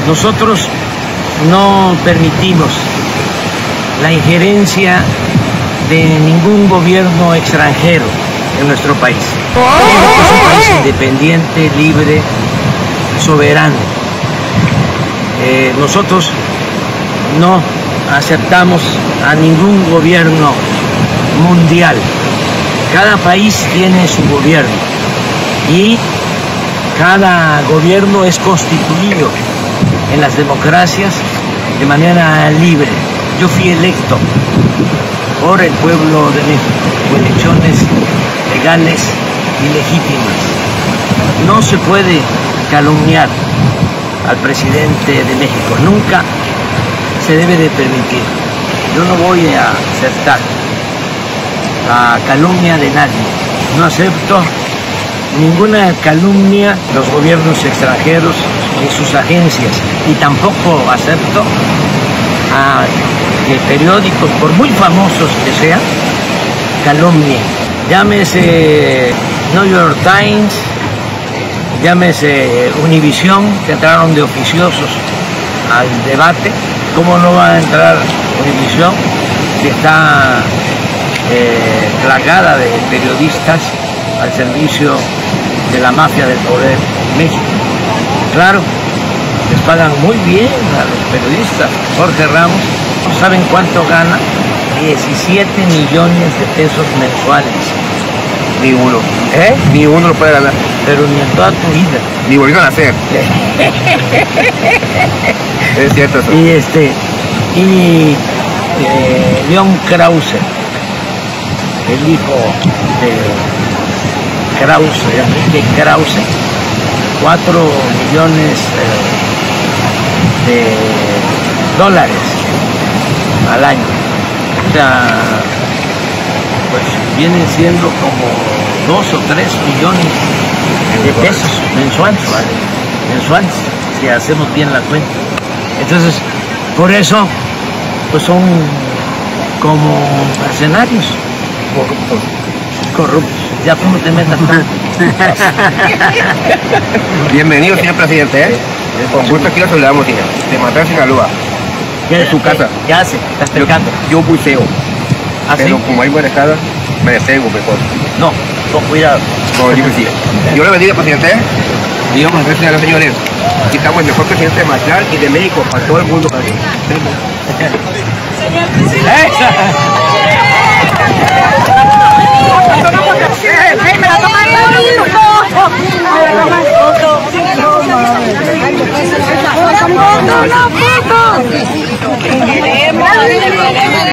Nosotros no permitimos la injerencia de ningún gobierno extranjero en nuestro país. México es un país independiente, libre, soberano. Nosotros no aceptamos a ningún gobierno mundial. Cada país tiene su gobierno y cada gobierno es constituido en las democracias de manera libre. Yo fui electo por el pueblo de México, con elecciones legales y legítimas. No se puede calumniar al presidente de México, nunca se debe de permitir. Yo no voy a aceptar la calumnia de nadie, no acepto ninguna calumnia de los gobiernos extranjeros ni sus agencias, y tampoco acepto a que periódicos, por muy famosos que sean, calumnien. Llámese New York Times, llámese Univisión, que entraron de oficiosos al debate. ¿Cómo no va a entrar Univisión si está plagada de periodistas al servicio de la mafia del poder en México? Claro, les pagan muy bien a los periodistas. Jorge Ramos, ¿saben cuánto gana? 17 millones de pesos mensuales. Ni uno. Ni uno lo puede ganar. Pero ni en toda tu vida. Ni volvió a nacer. Es cierto eso. Y León Krause, el hijo de Krause, Enrique Krause, 4 millones de dólares al año. O sea, pues vienen siendo como 2 o 3 millones de pesos mensuales, si hacemos bien la cuenta. Entonces, por eso, pues son como mercenarios corruptos. Ya tú no te metas tanto. Bienvenido, señor presidente. Con gusto aquí lo saludamos, señor. De Matanzas, Sinaloa. En su casa. ¿Qué hace? ¿Estás pescando? Yo buceo. ¿Ah, pero sí? como hay buena escala, me detengo mejor. No, con cuidado. No, yo sí. Dios le bendiga, presidente. Dios nos bendiga a los señores. Aquí estamos el mejor presidente de Matlán y de México, para todo el mundo. Señor presidente. ¡Me la toma foto!